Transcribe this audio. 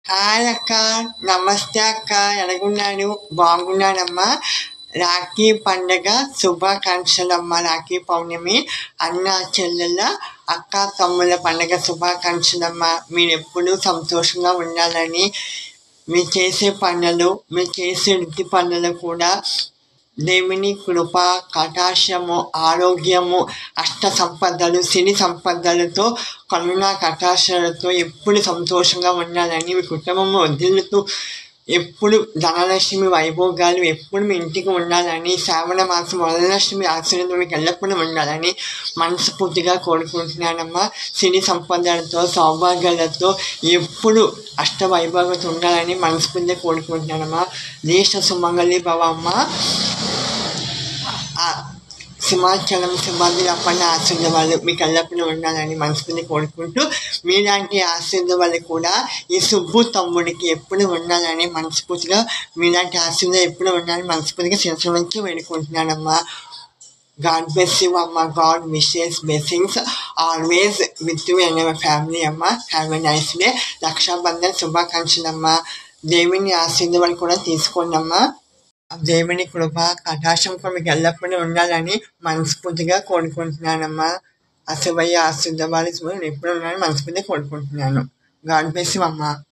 Hi అక్క, నమస్తే అక్క, ఎలాగున్నాడు? బాగున్నానమ్మా. రాఖీ పండగ శుభాకాంక్షలమ్మా. రాఖీ పౌర్ణమి అన్న చెల్లెళ్ళ అక్క తమ్ముళ్ళ పండగ శుభాకాంక్షలమ్మా. మీరు ఎప్పుడూ సంతోషంగా ఉండాలని, మీరు చేసే పనులు, మీరు చేసే వృత్తి పనులు కూడా దేవుని కృప, కటాక్షము, ఆరోగ్యము, అష్ట సంపదలు, సిరి సంపదలతో, కరుణా కటాక్షలతో ఎప్పుడు సంతోషంగా ఉండాలని, మీ కుటుంబము వదిలుతూ ఎప్పుడు ధనలక్ష్మి వైభోగాలు ఎప్పుడు మీ ఇంటికి ఉండాలని, శ్రావణ మాసం వరలక్ష్మి ఆశీర్వాదం మీకు ఎల్లప్పుడూ ఉండాలని మనస్ఫూర్తిగా కోరుకుంటున్నానమ్మా. సిరి సంపదలతో, సౌభాగ్యాలతో ఎప్పుడు అష్ట వైభవంతో ఉండాలని మనస్ఫూర్తిగా కోరుకుంటున్నానమ్మా. దేశ సుమంగళి భవ అమ్మ. సింహాచలం సింహాద్రి అప్పన్న ఆశీర్వాదాలు మీకు ఎల్లప్పుడూ ఉండాలని మనస్ఫూర్తి కోరుకుంటూ, మీలాంటి ఆశీర్వాదాలు కూడా ఈ సుబ్బు తమ్ముడికి ఎప్పుడు ఉండాలని మనస్ఫూర్తిగా, మీలాంటి ఆశీర్వాదాలు ఎప్పుడు ఉండాలని మనస్ఫూర్తిగా శిరస్సు నుంచి వేడుకుంటున్నానమ్మా. గాడ్ బ్లెస్ యూ అమ్మ. God wishes blessings always with you and your family అమ్మ. Have a nice day. Raksha Bandhan శుభాకాంక్షలమ్మా. దేవుని ఆశీర్వాదాలు కూడా తీసుకోండమ్మా. దేవుని కృప, కటాక్షం కూడా మీకు ఎల్లప్పుడూ ఉండాలని మనస్ఫూర్తిగా కోరుకుంటున్నానమ్మా. అశుభయ్య ఆశీర్వాదాలు ఎప్పుడు ఉండాలని మనస్ఫూర్తిగా కోరుకుంటున్నాను. గాడ్ బ్లెస్ యూ అమ్మా.